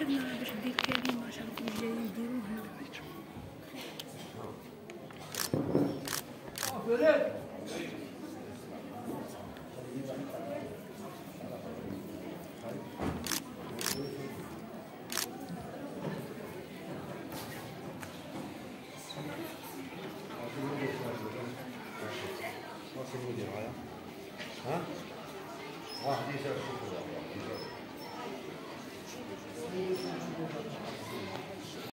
هنا باش دير كلمة عشان جاي يديروه هنا. ها؟